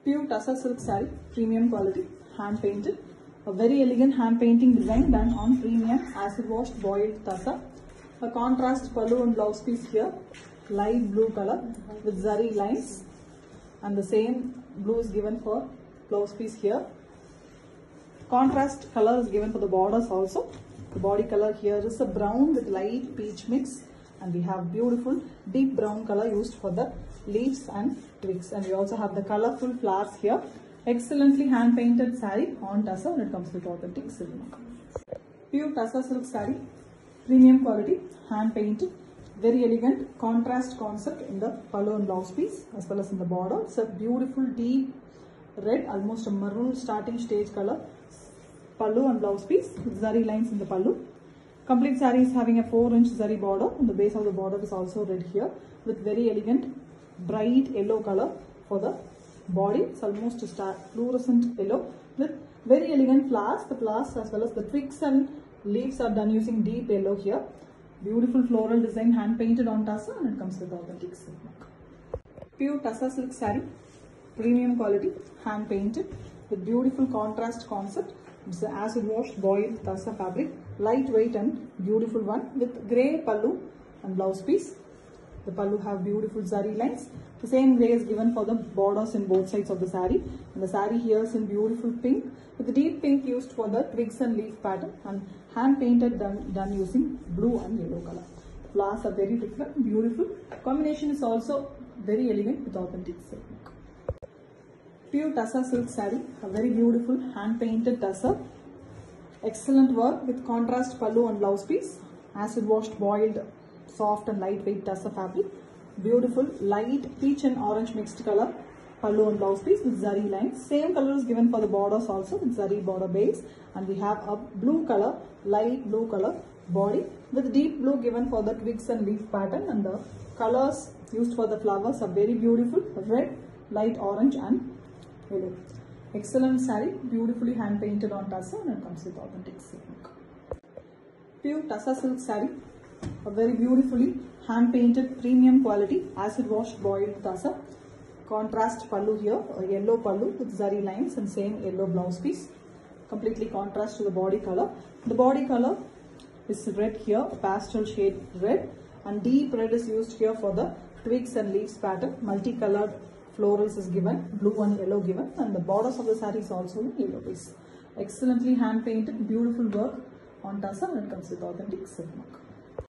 Pure Tassa silk saree, premium quality, hand painted. A very elegant hand painting design done on premium acid washed boiled Tassa. A contrast pallu and blouse piece here, light blue color with zari lines, and the same blue is given for blouse piece here. Contrast color is given for the borders also. The body color here is a brown with light peach mix, and we have beautiful deep brown color used for the leaves and twigs, and we also have the colorful flowers here. Excellently hand painted saree on Tassa when it comes with authentic silk. Pure Tassa silk saree, premium quality, hand painted, very elegant contrast concept in the pallu and blouse piece as well as in the border. It's a beautiful deep red, almost a maroon starting stage color pallu and blouse piece with zari lines in the pallu. Complete saree is having a 4-inch zari border, and the base of the border is also red here with very elegant bright yellow color for the body. It's almost a fluorescent yellow with very elegant flowers. The flowers as well as the twigs and leaves are done using deep yellow here. Beautiful floral design hand painted on Tassa, and it comes with authentic silk. Pure Tassa silk saree, premium quality, hand painted with beautiful contrast concept. It's an acid washed boiled Tassa fabric, lightweight and beautiful one with grey pallu and blouse piece. The pallu have beautiful zari lines. The same grey is given for the borders in both sides of the saree. And the saree here is in beautiful pink with the deep pink used for the twigs and leaf pattern, and hand painted done using blue and yellow color. Flowers are very different, beautiful. Combination is also very elegant with authentic silk. Pure Tassa silk saree, a very beautiful hand painted Tassa. Excellent work with contrast pallu and blouse piece. Acid washed boiled soft and lightweight Tassa fabric. Beautiful light peach and orange mixed color pallu and blouse piece with zari lines. Same color is given for the borders also with zari border base, and we have a blue color, light blue color body with deep blue given for the twigs and leaf pattern, and the colors used for the flowers are very beautiful, red, light orange and yellow. Excellent saree, beautifully hand painted on Tassa, and it comes with authentic silk. Pure Tassa silk saree, a very beautifully hand painted premium quality acid washed boiled Tassa. Contrast pallu here, a yellow pallu with zari lines and same yellow blouse piece. Completely contrast to the body color. The body color is red here, pastel shade red, and deep red is used here for the twigs and leaves pattern. Multicolored florals is given, blue and yellow given, and the borders of the saree is also in yellow base. Excellently hand painted, beautiful work on Tassa, and it comes with authentic silk.